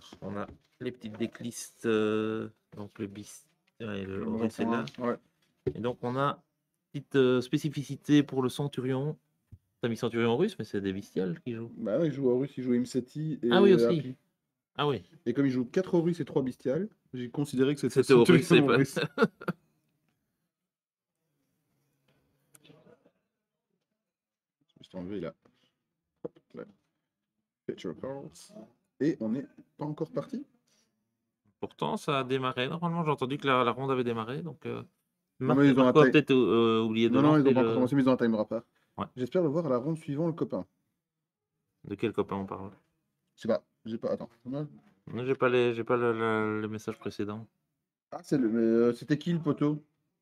On a les petites decklists, donc le bis et le Le Horus c'est là. Ouais. Et donc on a petite spécificité pour le Centurion. T'as mis Centurion russe, mais c'est des bestiales qui jouent. Bah ouais, il joue Horus, il joue Imseti Ah oui, et aussi. Happy. Ah oui, Et comme il joue 4 Horus et 3 bestiales, j'ai considéré que c'était c'était Horus, c'est Centurion pas. Horus. Juste enlever là. Hop, là. Feature Cards. Et on n'est pas encore parti. Pourtant, ça a démarré. Normalement, j'ai entendu que la ronde avait démarré. Donc, Non, mais ils ont Marco a atteint. peut-être oublié de Non, non, ils lancer n'ont pas encore le. commencé, mais ils ont un timer à part. Ouais. J'espère le voir à la ronde suivante, le copain. De quel copain on parle? Je sais pas, j'ai pas. Attends. Non, j'ai pas le message précédent. Ah, c'était qui le poteau?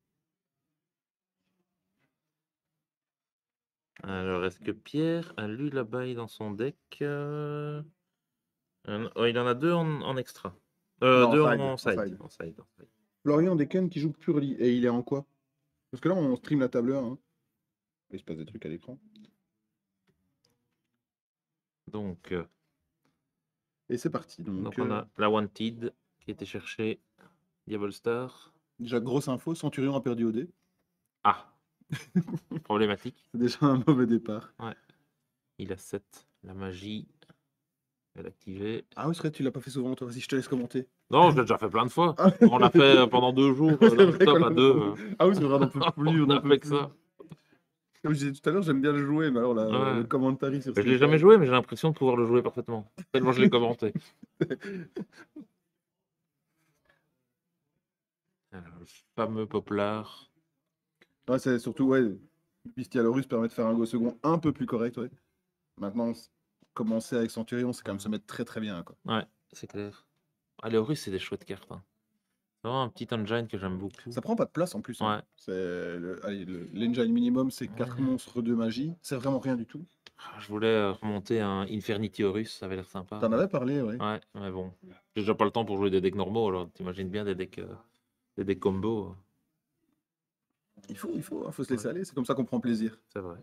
Alors, est-ce que Pierre a lu la baille dans son deck? Oh, il en a deux en extra. Non, Deux en en side. side. En side. Florian Deken qui joue Purely. Et il est en quoi? Parce que là, on stream la table 1. Hein. Il se passe des trucs à l'écran. Donc, Et c'est parti. Donc on a la Wanted qui a été chercher. Diablo Star. déjà, grosse info, Centurion a perdu au dé. Ah, problématique. C'est déjà un mauvais départ. Ouais. Il a 7. La magie. Elle est activée. Ah oui, c'est vrai, tu l'as pas fait souvent, toi. Vas-y, je te laisse commenter. Non, je l'ai déjà fait plein de fois. Ah, On l'a fait pendant 2 jours, c'est vrai non-stop qu'on à l'a- 2. Ah oui, c'est vrai, on n'en peut plus, on On n'en a peut fait que plus. ça. Comme je disais tout à l'heure, j'aime bien le jouer, mais alors Ouais. le commentary sur Je Street l'ai jamais joué, mais j'ai l'impression de pouvoir le jouer parfaitement. Tellement je l'ai commenté. Alors, le fameux Poplar. Ouais, c'est surtout, ouais, Bestialorus permet de faire un go second un peu plus correct, ouais. Maintenant, commencer avec Centurion, c'est quand même se mettre très très bien, quoi. Ouais, c'est clair. Ah, les Horus, c'est des chouettes cartes. Hein. C'est vraiment un petit engine que j'aime beaucoup. Ça prend pas de place en plus. Hein. Ouais. C'est l'engine minimum, c'est 4 monstres de magie. C'est vraiment rien du tout. Je voulais remonter un Infernity Horus, ça avait l'air sympa. T'en avais parlé, ouais. Ouais, mais bon. J'ai déjà pas le temps pour jouer des decks normaux, alors t'imagines bien des decks combos. Il faut se laisser aller. C'est comme ça qu'on prend plaisir. C'est vrai.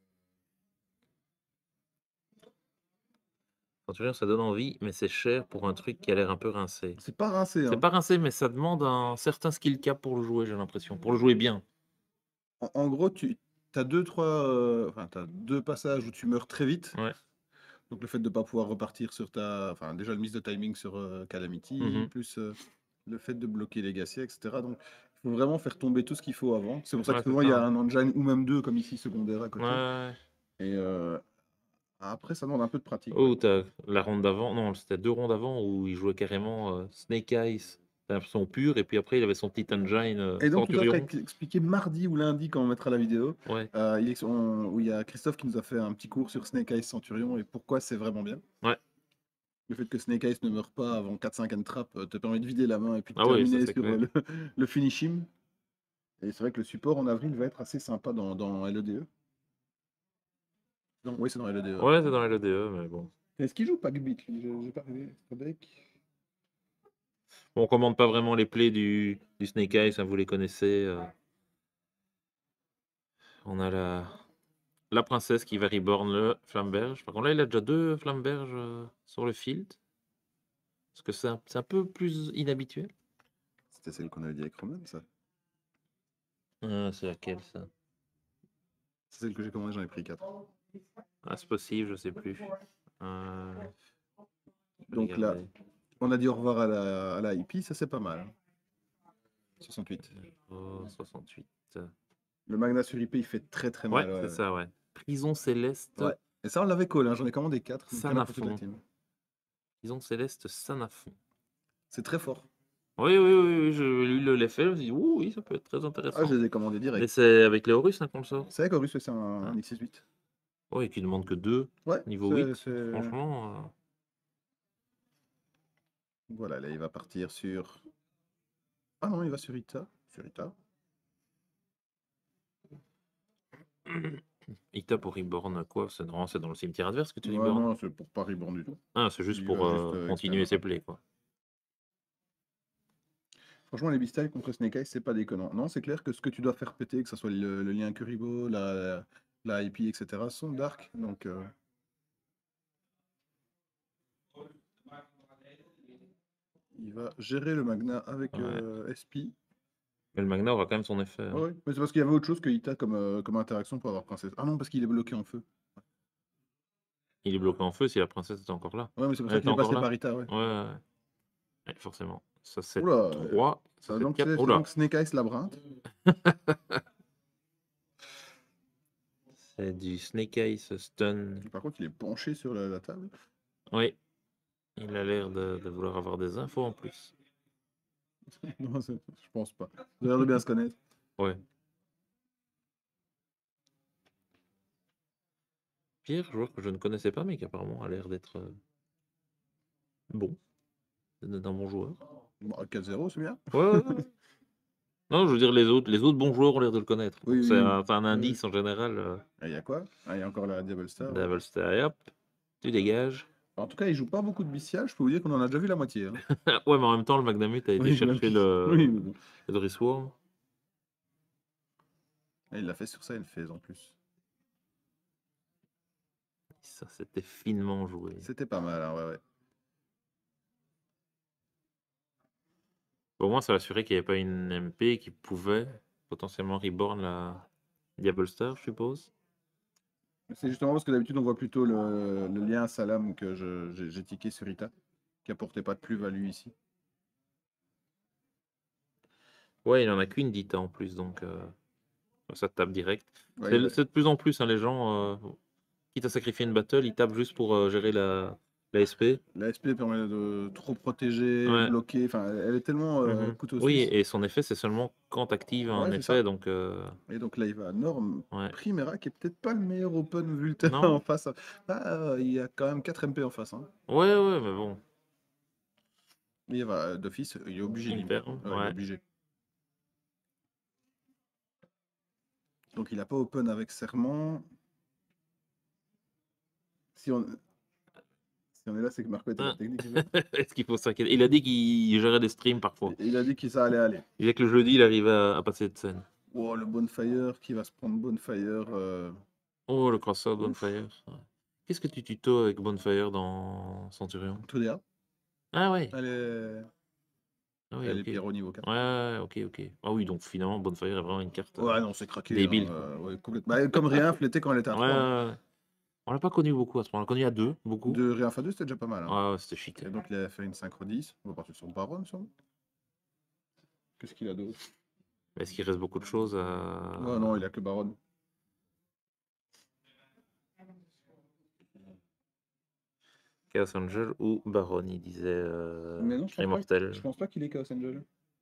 Centurion, ça donne envie, mais c'est cher pour un truc qui a l'air un peu rincé. C'est pas rincé. C'est Hein. pas rincé, mais ça demande un certain skill cap pour le jouer, j'ai l'impression. Pour le jouer bien. En gros, tu as t'as deux passages où tu meurs très vite. Ouais. Donc le fait de ne pas pouvoir repartir sur ta... Enfin, déjà le miss de timing sur Calamity, Mhm. plus le fait de bloquer Legacy, etc. Donc il faut vraiment faire tomber tout ce qu'il faut avant. C'est pour ça Ouais, que c'est souvent ça, il y a hein. un engine ou même deux, comme ici, secondaire à côté. Ouais. Et après, ça demande un peu de pratique. Oh, Ouais. t'as la ronde d'avant. Non, c'était 2 rondes avant où il jouait carrément Snake Eyes. T'as l'impression pure, et puis après il avait son petit engine Et donc tout à l'heure, Centurion. expliqué mardi ou lundi quand on mettra la vidéo, Ouais. où il y a Christophe qui nous a fait un petit cours sur Snake Eyes Centurion et pourquoi c'est vraiment bien. Ouais. Le fait que Snake Eyes ne meure pas avant 4-5 end-trap te permet de vider la main et puis de Ah oui, ça terminer c'est sur clair. le finish him. Et c'est vrai que le support en avril va être assez sympa dans LEDE. Oui, c'est dans LEDE. Ouais, c'est dans les LEDE, mais bon. Est-ce qu'il joue Packbeat lui? J'ai pas regardé ce deck. On commande pas vraiment les plays du Snake Eyes, hein, vous les connaissez. On a la princesse qui va reborn le Flamberge. Par contre, là, il a déjà 2 Flamberges sur le field. Parce que c'est un peu plus inhabituel. C'était celle qu'on avait dit avec Roman, ça. C'est laquelle, ça? C'est celle que j'ai commandée, j'en ai pris 4. Ah, c'est possible, je sais plus. Euh, Donc là, regardez. on a dit au revoir à la IP, ça c'est pas mal. 68. Oh, 68. Le Magna sur IP, il fait très très Ouais, mal. c'est ça, ouais. Prison Céleste. Ouais. Et ça, on l'avait call, hein, j'en ai commandé 4. Donc il y en a pour toute la Sanafon. team. Prison Céleste Sanafon. C'est très fort. Oui, je lu l'effet, je me suis dit, ouh, oui, ça peut être très Ah, intéressant. je les ai commandés Mais direct. c'est avec les Horus hein, qu'on le sort. C'est vrai qu'Horus, c'est un X68. Oui, qui demande que 2, Ouais. niveau 8. Franchement. Voilà, là, il va partir sur... Ah non, il va sur Ita. Sur Ita. Ita pour Reborn, quoi? C'est dans le cimetière adverse que tu Ouais, Reborn? non, c'est pour pas reborn du tout. Ah, c'est juste Il pour va juste, continuer ses expand. plays, quoi. Franchement, les Beastals contre Snake Eyes, c'est pas déconnant. Non, c'est clair que ce que tu dois faire péter, que ce soit le lien Kuribo, la IP, etc., sont dark. Donc, Il va gérer le Magna avec Ouais. SP. Mais le Magna aura quand même son effet, hein. Ouais, ouais. Mais c'est parce qu'il y avait autre chose que Ita comme interaction pour avoir Princesse. Ah non, parce qu'il est bloqué en feu. Il est bloqué en feu si la princesse était encore là. Ouais, mais c'est pour Elle ça était qu'il est encore passé là? par Ita, ouais. Ouais, ouais, ouais. Ouais, forcément. Ça, c'est Oula, 3. Ça, c'est donc 4. c'est Oh donc là! Snake Eyes Labyrinthe. C'est du Snake Eyes Stun. Par contre, il est penché sur la table. Oui. Il a l'air de vouloir avoir des infos en plus. Non, je pense pas. Il a l'air de bien se connaître. Ouais. Pierre, joueur que je ne connaissais pas, mais qui apparemment a l'air d'être bon. D'un bon joueur. Bon, 4-0, c'est bien. Ouais, ouais, ouais. Non, je veux dire, les autres bons joueurs ont l'air de le connaître. Oui, Donc, oui, c'est oui. un Oui. indice en général. Ah, il y a quoi? Ah, il y a encore la Diablo Star. Ouais. Devil Star, hop, tu dégages. En tout cas, il joue pas beaucoup de bestial. Je peux vous dire qu'on en a déjà vu la moitié. Hein. Ouais, mais en même temps, le Magnamut a été Oui, même chercher si- oui, le mais bon. Drissworm. Ah, il l'a fait sur ça, une phase en plus. Ça, c'était finement joué. C'était pas mal, hein, ouais, ouais. Au moins, ça assurait qu'il n'y avait pas une MP qui pouvait potentiellement reborn la Diablo Star, je suppose. C'est justement parce que d'habitude, on voit plutôt le lien à Salam que j'ai tiqué sur Ita, qui apportait pas de plus-value ici. Ouais, il en a qu'une d'Ita en plus, donc ça te tape direct. Ouais, C'est de plus en plus, hein, les gens, quitte à sacrifier une battle, ils tapent juste pour gérer la SP. la SP permet de trop protéger, Ouais. bloquer. Enfin, elle est tellement Mhm. couteau Oui, suisse. et son effet, c'est seulement quand tu actives un Ouais, c'est ça. effet, donc Et donc là, il va à Norme. ouais. Primera, qui est peut-être pas le meilleur open vu le terrain Non? en face. Ah, il y a quand même 4 MP en face. Hein. Ouais, ouais, mais bon, Il va d'office, il est obligé il d'y perd. Ouais, il est Ouais. obligé. Donc il n'a pas open avec serment. Si on, si on est là, c'est que Marco était la Hein. technique. C'est ça. Est-ce qu'il faut s'inquiéter? Il a dit qu'il gérait des streams parfois. Il a dit que ça allait aller. Il disait que le jeudi, il arrivait à passer de scène. Oh, le Bonfire qui va se prendre Bonfire. Oh, le crosseur de Ouf, Bonfire. Ouais. Qu'est-ce que tu tutos avec Bonfire dans Centurion? tout DA. Ah ouais. Elle est, Ah oui, elle est ok. Pierrot niveau 4. Ouais, ok, ok. Ah oui, donc finalement, Bonfire est vraiment une carte Ouais, non, c'est craqué. Hein, débile, quoi. ouais, complètement. Bah, comme rien, l'été quand elle était à Ouais, 3. Hein. ouais, ouais. On l'a pas connu beaucoup à ce moment. On l'a connu à 2, beaucoup. De Réinfa 2, c'était déjà pas mal. Hein. Ouais, ouais, c'était chic. Et donc il a fait une synchro 10. On va partir sur le Baron, sûrement. Qu'est-ce qu'il a d'autre? Est-ce qu'il reste beaucoup de choses à... Ouais, non, il a que Baron. Chaos Angel ou Baron, il disait Mais non, Immortel. je pense pas qu'il est Chaos Angel.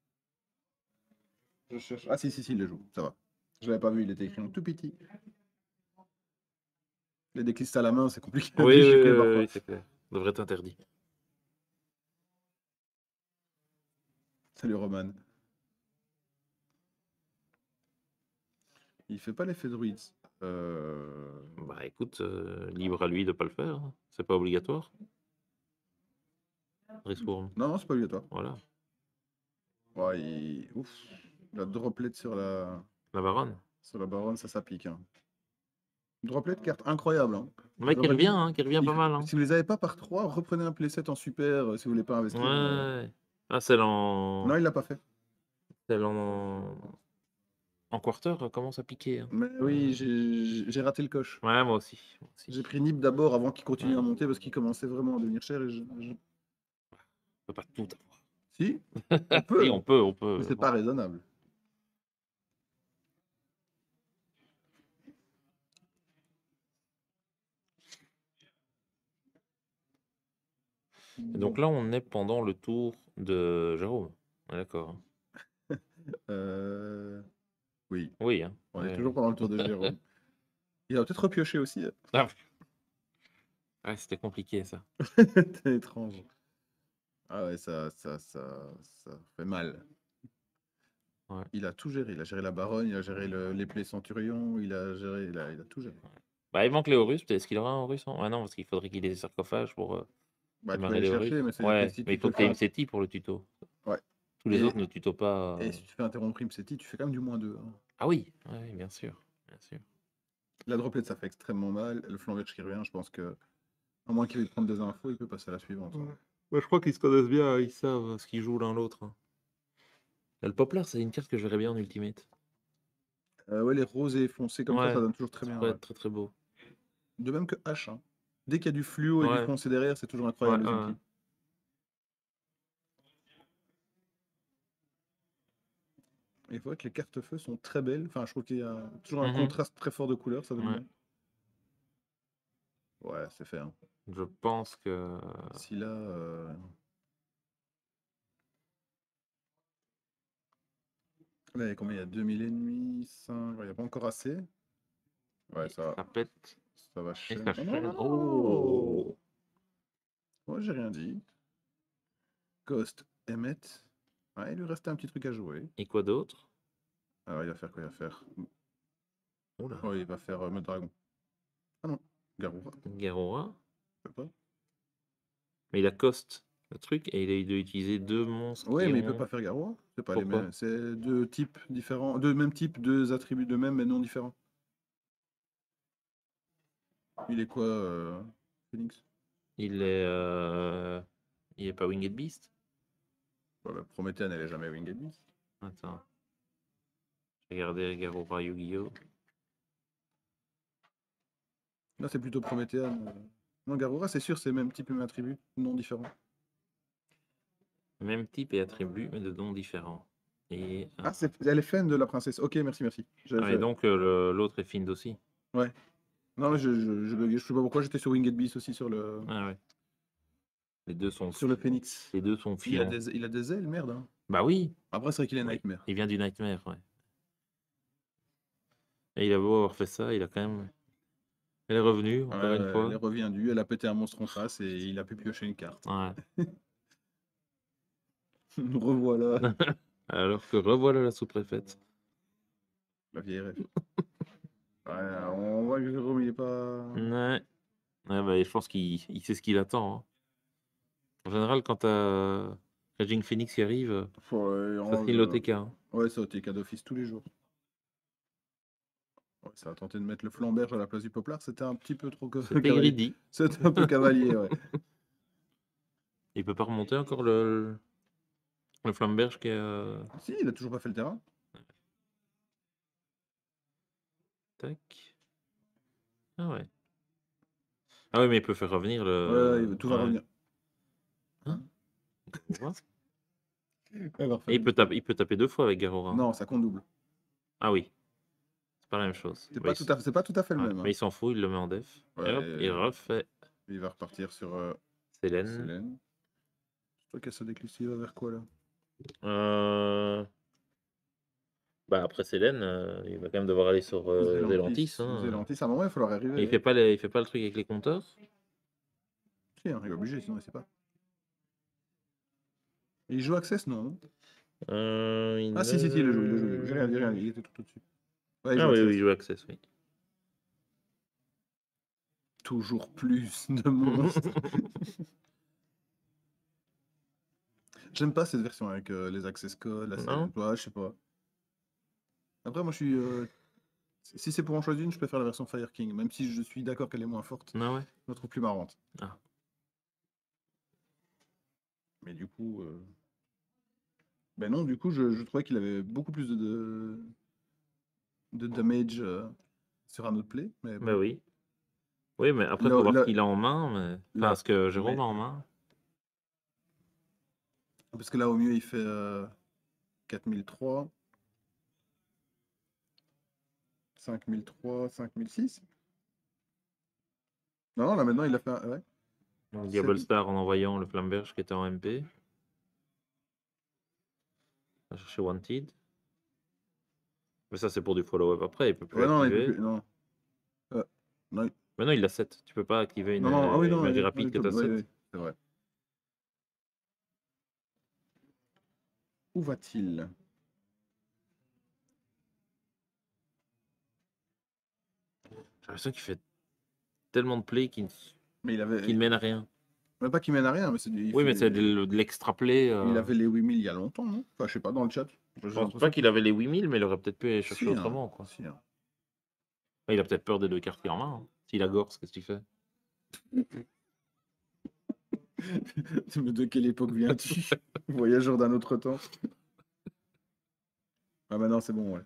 Je cherche. Ah si, si, si, il le joue, ça va. Je l'avais pas vu, il était écrit en tout petit. Les déclistes à la main, c'est compliqué à Oui, oui, déchiffrer oui, parfois. oui, c'est clair. Ça devrait être interdit. Salut Roman. Il fait pas l'effet druide. Bah écoute, libre à lui de pas le faire, hein. C'est pas obligatoire. Respawn. Non, non, c'est pas obligatoire. Voilà. Ouais, Ouf. La droplet La baronne. sur la baronne, ça pique. Hein. Droplet, carte incroyable. Hein. Le mec qui J'aurais revient, dit, hein, qui revient pas mal. Hein. Si vous les avez pas par 3, reprenez un playset en super si vous voulez pas investir. Ouais. Ah, celle Non, en... il l'a pas fait. Celle en quarter commence à piquer. Hein. Mais oui, j'ai raté le coche. Ouais, moi aussi. J'ai pris Nip d'abord avant qu'il continue Ouais. à monter parce qu'il commençait vraiment à devenir cher. On peut pas tout avoir. Si, on peut, Si, on peut. mais c'est pas raisonnable. Et donc là, on est pendant le tour de Jérôme. Ouais, d'accord. Oui, Oui. Hein. on est Ouais. toujours pendant le tour de Jérôme. Il va peut-être repiocher aussi. Hein. Ah. Ouais, c'était compliqué ça. C'est étrange. Ah ouais, ça fait mal. Ouais. Il a tout géré. Il a géré la baronne, il a géré les plaies centurions, il a tout géré. Bah, il manque les Horus. Peut-être est-ce qu'il aura un Horus? Ah non, parce qu'il faudrait qu'il ait des sarcophages pour Bah, tu peux démarrer aller les Horus. chercher, mais Ouais, si mais tu il te faut le que tu aies fais. une SETI pour le tuto. Ouais. Tous les autres ne tuto pas. Et si tu fais interrompre Imseti, tu fais quand même du -2. Hein. Ah oui, ouais, bien sûr. Bien sûr. La droplet, ça fait extrêmement mal. Le flanc qui revient, je pense que, à moins qu'il ait prendre des infos, il peut passer à la suivante. Hein. Ouais, je crois qu'ils se connaissent bien, ils savent ce qu'ils jouent l'un l'autre, hein. Le Poplar, c'est une carte que je verrais bien en Ultimate. Ouais, les roses et foncés comme ça Ouais, donne toujours très ça bien. pourrait Ouais. être très très beau. De même que H, hein. Dès qu'il y a du fluo et du Ouais, foncé derrière, c'est toujours ouais, incroyable les ouais. ultis. Et il faut que les cartes feu sont très belles. Enfin, je trouve qu'il y a toujours un Mhm. contraste très fort de couleurs, ça donne Ouais. bien. Ouais, c'est fait. Hein. Je pense que. Si là. Là, il y a combien? Il y a 2000 ennemis, 5. Il n'y a pas encore assez. Ouais, Et ça pète. ça va Et chaîne. ça Oh non, chaîne. non, non. Oh! Moi, j'ai rien dit. Ghost, Emmet. Ouais, il lui restait un petit truc à jouer. Et quoi d'autre? Alors, il va faire quoi? Il va faire. Oula. Oh, il va faire Mode Dragon. Ah non, Garou. Garora. Je sais pas. Mais il accoste le truc et il doit utiliser deux monstres Ouais, qui mais il peut pas ont. faire Garou. C'est pas les Pourquoi? mêmes. C'est deux types différents. Deux mêmes types, deux attributs de même, mais non différents. Il est quoi, Phoenix? Il est. Il est pas Winged Beast? Voilà, Prométhée elle est jamais Winged Beast. Attends. Regardez Garora Yu-Gi-Oh! Là, c'est plutôt Prométhéenne. Non, Garura, c'est sûr, c'est même type et même attribut, non différent. Même type et attribut, mais de noms différents. Et. Ah, elle est fan de la princesse. Ok, merci, merci. Ah, et donc l'autre est Find aussi. Ouais. Non, mais je buguais. Je sais pas pourquoi j'étais sur Winged Beast aussi Ah ouais. Les deux sont. sur le Phoenix. Les deux sont filants. Il a des ailes, merde. Hein. Bah oui. Après, c'est vrai qu'il est Oui. Nightmare. Il vient du Nightmare, ouais. Et il a beau avoir fait ça, il a quand même. Elle est revenue, Ouais, encore une elle est fois. revenue, elle a pété un monstre en face et il a pu piocher une carte. Ouais. Nous revoilà, Alors que revoilà la sous-préfète. la vieille rêve. Ouais, on voit que Jérôme, il est pas. Ouais. Ouais, bah, je pense qu'il sait ce qu'il attend, hein. En général, quand t'as Raging Phoenix qui arrive, ça signe l'OTK, hein. Ouais, ça a été cas d'office tous les jours. Ouais, ça a tenté de mettre le flamberge à la place du poplard, c'était un petit peu trop C'était cavalier. greedy. C'était un peu cavalier, ouais. Il peut pas remonter encore le flamberge qui est. Si, il a toujours pas fait le terrain. Tac. Ah ouais. Ah ouais, mais il peut faire revenir Ouais, tout va Ouais. revenir. Hein? Garora. Alors, Et il peut taper deux fois avec Garora. non, ça compte double. Ah oui. C'est pas la même chose. C'est Bah, pas tout à fait le ouais. même. Mais Hein. il s'en fout, il le met en def. Et hop, il Ouais, refait il va repartir sur Célène. Célène. C'est toi qui as sa déclisse, il va vers quoi là? Bah après Célène, il va quand même devoir aller sur Zélantis, hein. Zélantis, à un moment, il va falloir arriver. Et il fait pas le truc avec les compteurs. Si, hein, il est obligé, sinon il sait pas. Il joue Access, non? Ah, si, il le joue. J'ai rien dit, il était tout au-dessus. Ouais, il joue Ah oui, Access. oui, il joue Access, oui. Toujours plus de monstres. J'aime pas cette version avec les Access Codes, la Non? ouais, je sais pas. Après, moi, je suis. Si c'est pour en choisir une, je préfère la version Fire King, même si je suis d'accord qu'elle est moins forte. Ah ouais. Je la trouve plus marrante. Ah. Mais du coup. Ben non, du coup, je trouvais qu'il avait beaucoup plus de damage sur un autre play. Mais Bah bon. oui. Oui, mais après, il Là, faut voir ce là, qu'il a en main. Mais... Enfin, là, ce que Jérôme mais- a en main. parce que là, au mieux, il fait 4003, 5003, 5006. Non, là, maintenant, il a fait un. Ouais. Donc, Diable Star en envoyant le Flamberge qui était en MP. On va chercher Wanted. Mais ça, c'est pour du follow-up après. Il peut plus Ouais, non, il peut activer. plus. Non. Non, Maintenant, il a 7. Tu peux pas activer non, non, ah oui, une non, magie oui, rapide oui, que tu as oui, 7. oui, c'est vrai. Où va-t-il? J'ai l'impression qu'il fait tellement de plays qui Mais il ne avait. mènent à rien. Même pas qu'il mène à rien, mais Oui, mais c'est de l'extra play. il avait les 8000 il y a longtemps, non? Enfin, je sais pas, dans le chat. Je pense pas qu'il avait les 8000, mais il aurait peut-être pu aller chercher Si, hein, autrement, quoi. si, hein. Ouais, il a peut-être peur des deux cartes qu'il a en main, hein. S'il a Gorse, qu'est-ce qu'il fait? Mais de quelle époque viens-tu? Voyageur d'un autre temps. Ah bah non, c'est bon, ouais.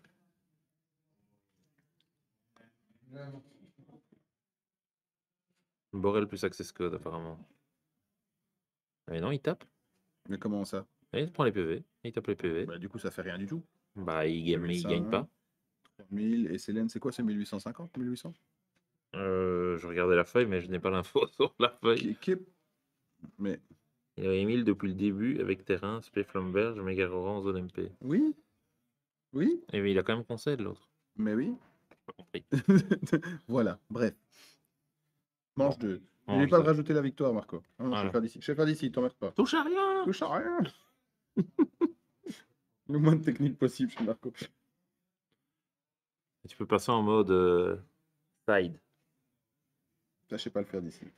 Borel plus Access Code, apparemment. Mais non, il tape. Mais comment ça? Et il prend les PV. Il tape les PV. Bah, du coup, ça fait rien du tout. Bah, il gagne 2005, pas. 3000, et Célène, c'est quoi? C'est 1850, 1800? Je regardais la feuille, mais je n'ai pas l'info sur la feuille. Mais Il avait 1000 depuis le début avec terrain, Spé Flamberge, Megaroran en zone MP. oui, oui, Et mais il a quand même concède l'autre. mais oui. Pas compris. Voilà, bref. Manche Bon, 2. on N'oublie mange pas de deux. rajouter la victoire, Marco. Ah non, Voilà. je vais faire d'ici, t'emmerde pas. Touche à rien. Touche à rien. Le moins de technique possible chez Marco. Et tu peux passer en mode side. Ça, je sais pas le faire d'ici.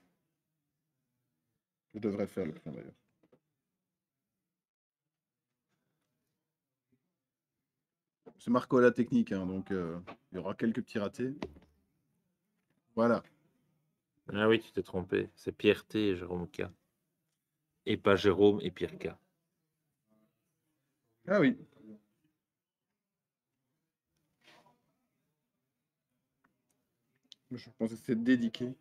Je devrais le faire, d'ailleurs. C'est Marco à la technique, hein, donc il y aura quelques petits ratés. Voilà. Ah oui, tu t'es trompé. C'est Pierre T et Jérôme K. Et pas Jérôme et Pierre K. Ah oui. Je pensais que c'était dédiqué.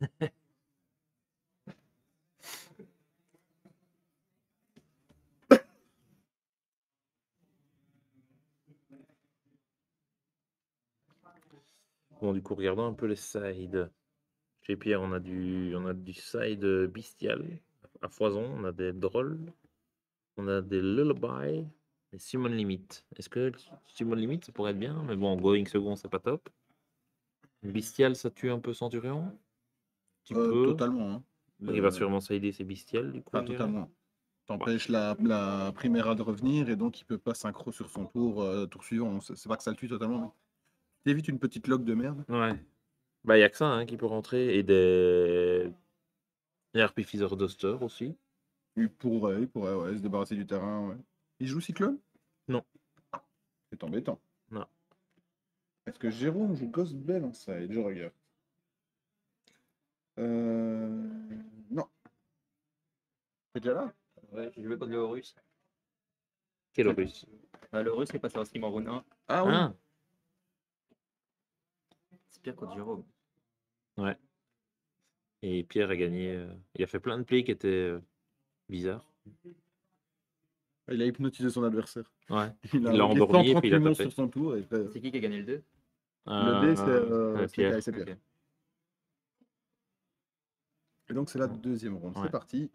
Bon, du coup, regardons un peu les sides. Chez Pierre, on a du side bestial à foison. On a des drôles. On a des lullaby. Et Simon Limit. Est-ce que Simon Limit, ça pourrait être bien? Mais bon, Going Second, c'est pas top. Bestial, ça tue un peu Centurion? Un petit peu. Totalement. Hein. Il va sûrement sider ses bestiales, du coup. Pas je dirais. totalement. T'empêches la Primera de revenir et donc il peut pas synchro sur son tour suivant. C'est pas que ça le tue totalement, mais t'évites une petite log de merde. Ouais. Bah, il n'y a que ça hein, qui peut rentrer. Et des RP Feather Duster aussi. Il pourrait ouais, se débarrasser du terrain. Ouais. Il joue Cyclone? Non. C'est embêtant. Non. Est-ce que Jérôme joue Ghost Bell en side? Je regarde. Non. C'est déjà là? Ouais, j'ai joué contre le russe. Quel russe? Le russe est passé en stream en round 1. Ah oui. Ah, C'est pire contre Jérôme. ouais. Et Pierre a gagné. Il a fait plein de plays qui étaient bizarres. Il a hypnotisé son adversaire. Ouais. Il l'a envoyé endormi et puis il a 138 monstres tapé. sur son tour. Et après, C'est qui a gagné le 2? le dé, c'est Pierre. c'est Pierre. Ok. Et donc c'est la deuxième ronde. Ouais. C'est parti.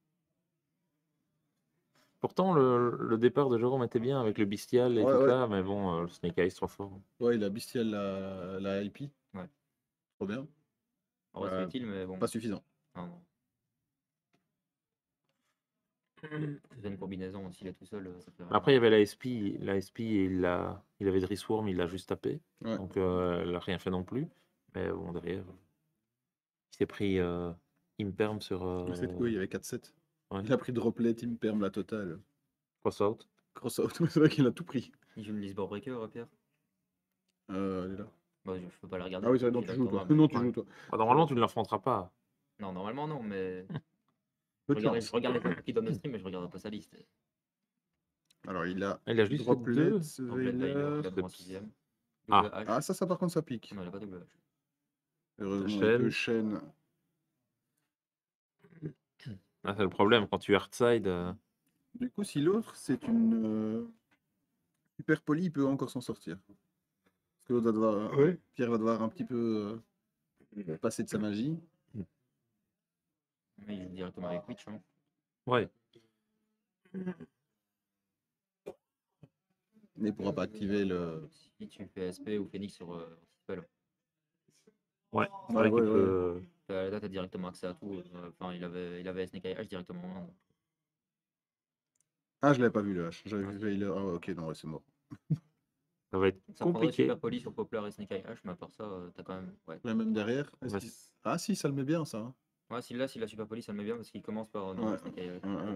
Pourtant, le départ de Jérôme était bien avec le bestial et Ouais, tout ouais. ça, mais bon, le Snake Eyes trop fort. Ouais, il a bestial la IP. Ouais. Trop bien. En vrai, c'est utile, mais bon. Pas suffisant. Non, non. C'est une combinaison aussi, là tout seul. Ça fait rien. Après, il y avait la SP. La SP, il avait Drissworm, il l'a juste tapé. Ouais. Donc, elle n'a rien fait non plus. Mais bon, derrière, il s'est pris Imperm sur. Oui, il y avait 4-7. Ouais. Il a pris Droplet, Imperm, la totale. Cross out. Cross out, c'est vrai qu'il a tout pris. Il joue une Lisbon Breaker, Pierre. Elle est là. Bah, je peux pas la regarder. Ah oui, c'est vrai, non, J'ai tu le joues toi. tournoi, mais- Non, tu Ouais. joues toi. Bah, normalement, tu ne l'affronteras pas. Non, normalement, non, mais. Peu de chance. Je regarde les infos qui donnent le stream, mais je regarde pas sa liste. Alors, il a Il a juste fait Droplet, deux. Donc, là, il Veiler. a droit en 6ème. Ah. Double H. Ah, ça par contre, ça pique. Non, il a pas double H. Heureusement, il y a Chaîne. deux chaînes. Ah, c'est le problème, quand tu hardside. Du coup, si l'autre, c'est une super poli, il peut encore s'en sortir. Parce que l'autre va devoir... Ouais. Pierre va devoir un petit peu passer de sa magie. Mais il joue directement avec Witch. Hein. Ouais. Mais il pourra pas activer le... Si tu fais SP ou Phoenix sur Spell. Ouais, c'est Ouais, vrai qu'il ouais, peut. Là, tu as directement accès à tout. Enfin, il avait Snake Eye H directement en main. donc. Ah, je l'avais pas vu le H. J'avais vu Veiler. Ah, ouais, ok, non, ouais, c'est mort. Ça va être Ça prendrait compliqué. super poli sur Poplar et Snake Eye H, mais à part ça, t'as quand même. Ouais. Là, même derrière. Ouais, Ah, si, ça le met bien, ça. Hein. Ouais, s'il a super poli, ça me met bien parce qu'il commence par Ouais. Snake Eye H. Ouais.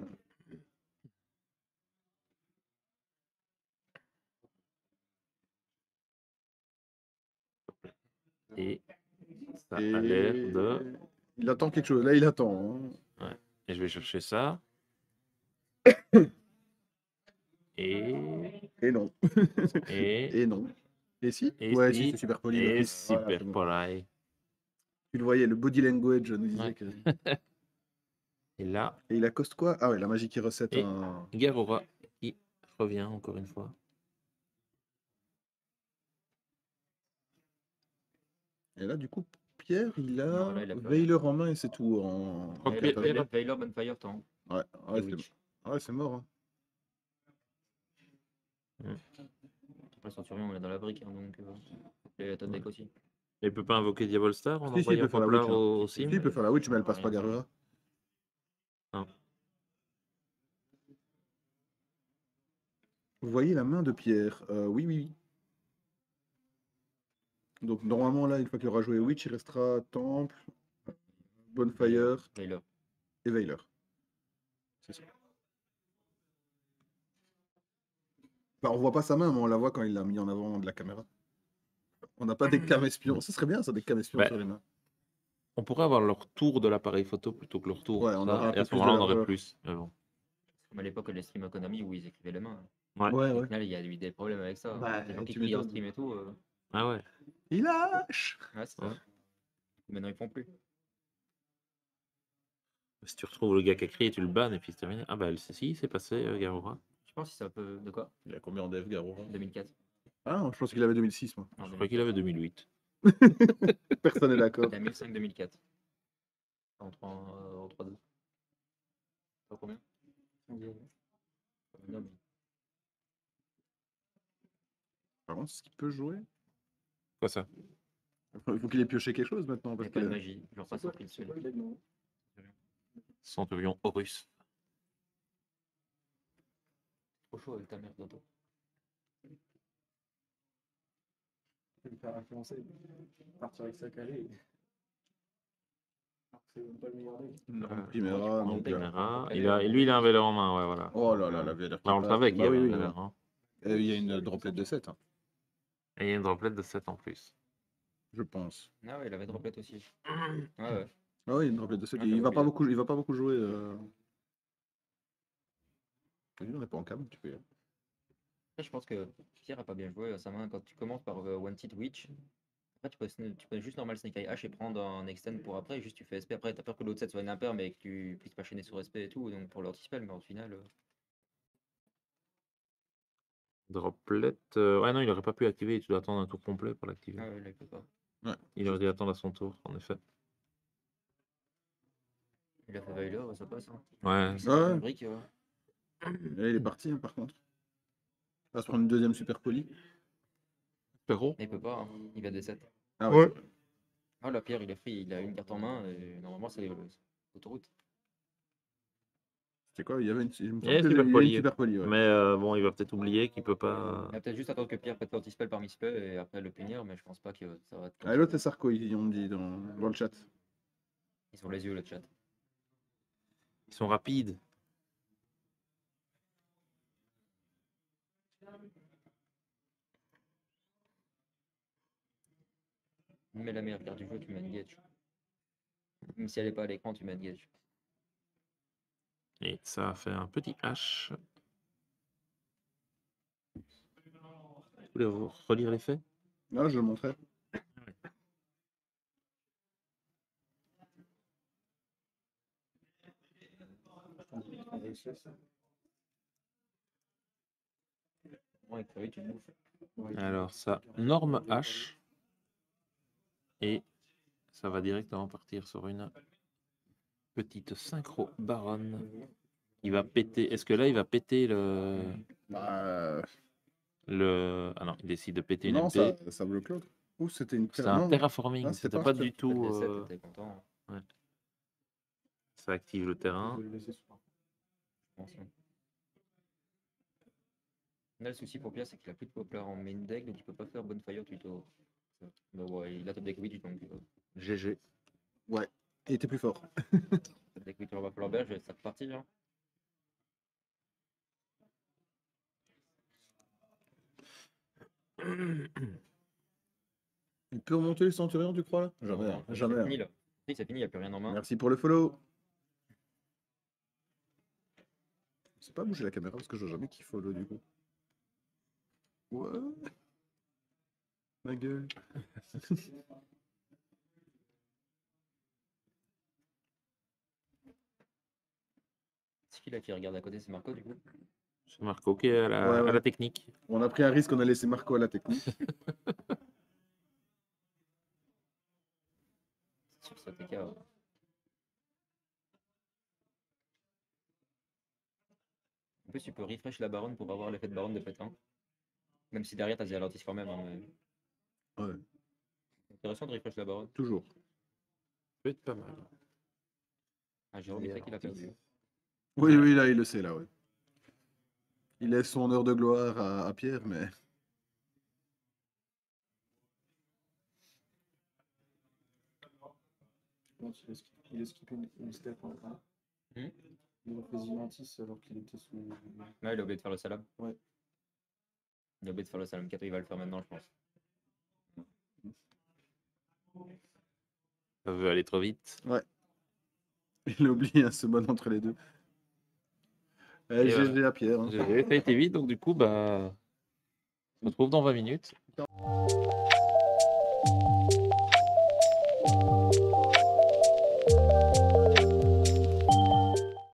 Et ça Et... a l'air de. Il attend quelque chose. Là, il attend. Hein. Ouais. Et je vais chercher ça. Et. Et non. Et. Et non. Et si? Et Ouais, si, si. c'est super poli. Et d'office. Voilà, super c'est bon. polite. Tu le voyais, le body language nous disait Ouais. que. Et là. Et il accoste quoi? Ah ouais, la magie qui recette Et un. Garora qui revient encore une fois. Et là, du coup, Pierre, il a Non, là, il a plus Veiler en main et c'est tout en crois que Veiler, Pierre- catalogue. Veiler, Bonfire, temps. Ouais, Et ouais, Witch. c'est mort. Hein. Après, Centurion, on est dans la brique, hein, donc il y a la top deck aussi. Mais il peut pas invoquer Diabol Star en Si, il envoyant peut faire la Poplar Witch. Hein. au Si, sim? il peut faire la Witch, mais elle passe Rien pas faire. Garura. Non. Vous voyez la main de Pierre? Oui, oui, oui. Donc normalement là, une fois qu'il aura joué Witch, il restera Temple, Bonfire Veiler. et Veiler. C'est ça. Bah, on voit pas sa main, mais on la voit quand il l'a mis en avant de la caméra. On n'a pas des cams espions. Ce serait bien ça, des cams espions Bah, sur les mains. On pourrait avoir leur tour de l'appareil photo plutôt que leur tour. Ouais, on ça, aurait un et peu à ce plus de moment-là, on aurait largeur. plus. Mais bon. Comme à l'époque, les streams à Konami où ils écrivaient les mains. Ouais. Ouais, Au ouais. final, il y a eu des problèmes avec ça. Bah, Les gens qui tu crient en m'étonnes. stream et tout. Ah ouais. Il lâche! Ouais, c'est Ouais. ça. Maintenant, ils font plus. Si tu retrouves le gars qui a crié, tu le bannes et puis c'est terminé. Ah bah si, c'est passé, Garora. Je pense que ça peut. De quoi? Il a combien en dev, Garura? 2004. Ah, je pense qu'il avait 2006, moi. Non, Je crois qu'il avait 2008. Personne n'est d'accord. 2005-2004. En 3-2. Pas combien? Non, Par contre, est-ce qu'il peut jouer? Quoi ça? Il faut qu'il ait pioché quelque chose maintenant. il n'y Parce a pas de que... magie. Genre pas surpris dessus. Centurion Horus. Trop chaud avec ta mère bientôt. Je vais me faire influencer. Partir avec sa calée. C'est même pas le meilleur deck. Non, Ouais, Primera, prends non, le deck. Primera. Lui, il a un Veller en main, ouais, voilà. Oh là là, la VLR qui Là, on le passe. savait qu'il y Bah avait oui, un oui, Veller. ouais. Hein. Et il y a une droplet de 7, hein, Et il y a une droplette de 7 en plus. je pense. Ah ouais, il avait droplet aussi. Ouais, ouais. Ah oui, il y a une droplet de 7. Ah, Il j'avais va pas oublié. beaucoup, il va pas beaucoup jouer. On n'est pas en cam, tu peux y aller. Après, je pense que Pierre a pas bien joué à sa main. Quand tu commences par One-Tit Witch, après tu peux juste normal Snake Eye H et prendre un extend pour après. Juste tu fais SP. Après, t'as peur que l'autre set soit une impair, mais que tu puisses pas chaîner sur SP et tout. Donc pour l'anti-spell, mais au final. Droplet. Ouais, non, il aurait pas pu activer. Tu dois attendre un tour complet pour l'activer. Ah ouais, là, il peut pas. Il aurait dû attendre à son tour, en effet. Il a fait Veiler, ça passe. Hein. Ouais. C'est Ouais. une brique. Là, il est parti, hein, par contre. Il va se prendre une deuxième super poli. Perro. Mais il peut pas. Hein. Il va D7. Ah Ouais. c'est vrai. Ah, la Pierre, il est free. Il a une carte en main. Et normalement, c'est l'autoroute. C'est quoi? Il y avait une, il me Il y a semble une qu'il y super avait une poli. super poli, ouais. Mais bon, il va peut-être oublier qu'il peut pas. Il va peut-être juste attendre que Pierre pète l'anti-spell par misplay et après le punir, mais je pense pas que ça va être. Ah, l'autre, c'est Sarko, ils ont dit dans le chat. Ils ont les yeux, le chat. Ils sont rapides. Mais la meilleure carte du jeu, tu mets engage. Même si elle est pas à l'écran, tu mets engage. Et ça a fait un petit H. Vous voulez relire les faits? Là, je le montrais. Ouais, Curry, tu bouffes. Alors, ça, norme H. Et ça va directement partir sur une petite synchro baronne. Il va péter. Est-ce que là, il va péter Bah, Ah non, il décide de péter une non, MP. ça bloque l'autre. Ou c'était une C'est un non. terraforming. Ah, c'était C'était pas pas un du tout. D7, t'es content. Ça active le terrain. Je pense, hein. Là, le souci pour Pierre, c'est qu'il a plus de poplar en main deck, donc il peut pas faire Bonfire tuto. Mais ouais, il a top deck Witch, donc GG. Ouais, il était plus fort. top deck Witch, on va falloir berge, ça repartir. Hein. Il peut remonter le centurion, tu crois là? Jamais, Non, jamais. C'est fini là. Oui, c'est fini, il n'y a plus rien en main. Merci pour le follow. C'est pas bouger la caméra parce que je vois jamais qui follow du coup. Ouais. Ma gueule. C'est qui là qui regarde à côté? C'est Marco du coup? C'est Marco qui est à la, Ouais, ouais. à la technique. On a pris un risque, on a laissé Marco à la technique. Sur ce TK. En plus, tu peux refresh la baronne pour avoir l'effet de baronne de pétanque. Même si derrière, t'as des ralentisses quand même. Hein, mais... Ouais, Intéressant de refresh la baronne. toujours. Peut être pas mal. Ah, Jérôme, il sait qu'il a perdu. Oui, oui, là, il le sait, là, ouais. Il laisse son heure de gloire à Pierre, mais. Donc, il a skippé une step en train. Hmm. Il a fait Zinantis alors qu'il était sous. Ouais, il a oublié de faire le salam. Ouais. Il a oublié de faire le salam 4, il va le faire maintenant, je pense. Ça veut aller trop vite. Il oublie un summon entre les deux. Et GG voilà. à Pierre. Hein. Ça a été vite, donc du coup, bah, on se retrouve dans 20 minutes.